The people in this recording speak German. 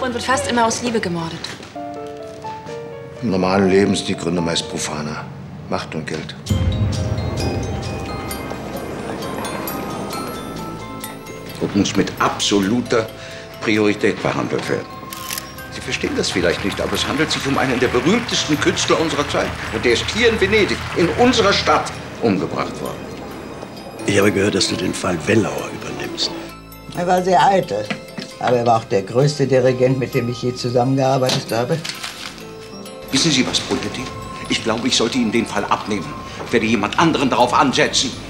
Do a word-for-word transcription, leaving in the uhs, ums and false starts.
und wird fast immer aus Liebe gemordet. Im normalen Leben sind die Gründe meist profaner. Macht und Geld. Und muss mit absoluter Priorität behandelt werden. Sie verstehen das vielleicht nicht, aber es handelt sich um einen der berühmtesten Künstler unserer Zeit. Und der ist hier in Venedig, in unserer Stadt, umgebracht worden. Ich habe gehört, dass du den Fall Wellauer übernimmst. Er war sehr eitel, aber er war auch der größte Dirigent, mit dem ich je zusammengearbeitet habe. Wissen Sie was, Brunetti? Ich glaube, ich sollte Ihnen den Fall abnehmen. Ich werde jemand anderen darauf ansetzen.